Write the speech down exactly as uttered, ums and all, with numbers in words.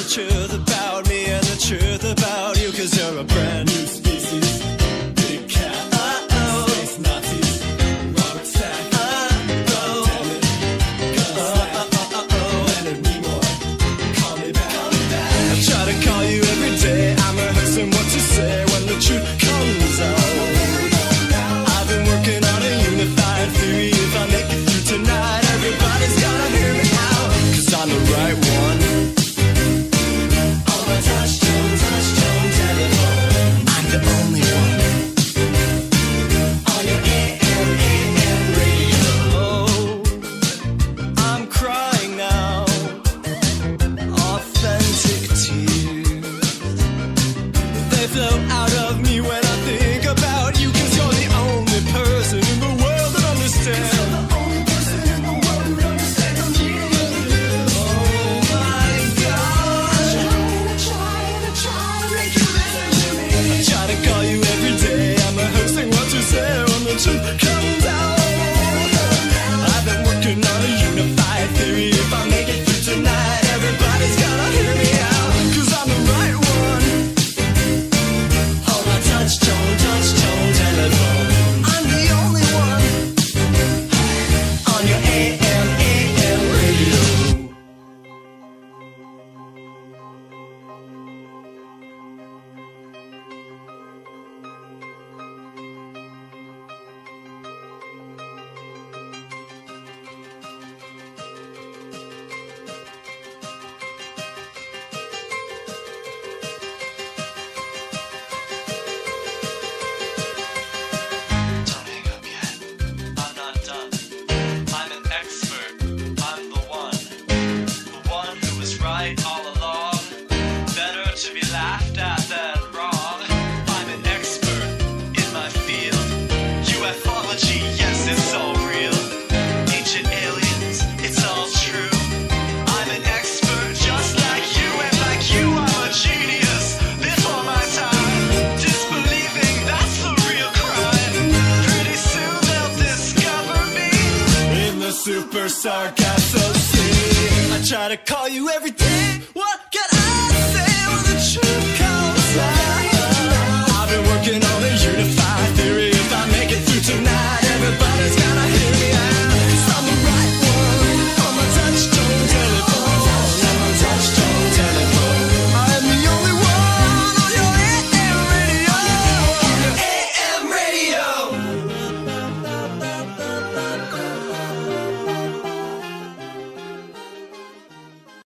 truth about me and the truth about you, 'cause you're a brand new species. Big cat, uh-oh, space Nazis, Robert Stack, uh-oh, damn it, Gunstack, uh-oh, Leonard Nimoy, call me back, call me back. I try to call you every day, I'm rehearsing what to say when the truth comes out. I've been working on a unified theory, if I make it through tonight, everybody's gotta hear me out, 'cause I'm the right one. On my touch-tone, touch-tone telephone, I'm the only one. On your A M, A M radio. I'm crying now, authentic tears. They flow out of me when I think about you, 'cause you're the only person in the world that understands. You're the only person in the world who understands me. Oh my God, I try and I try to make you listen to me. I try to call you every day, I'm rehearsing what to say when the truth comes out. I've been working on a unified theory, if I make it through tonight, everybody's gotta hear me out, 'cause I'm the right one. On my touch-tone, touch-tone telephone, I'm the only one. On your A M, A M radio. Don't hang up yet. I'm not done. I'm an expert. I'm the one. The one who was right all along. Better to be laughed at than wrong. I'm an expert in my field. Ufology, yes, it's all real. Ancient aliens, it's all true. I'm an expert just like you, and like you, I'm a genius. Before my time, disbelieving, that's the real crime. Pretty soon they'll discover me in the Super Sargasso Sea. I try to call you every day. What can I say when the truth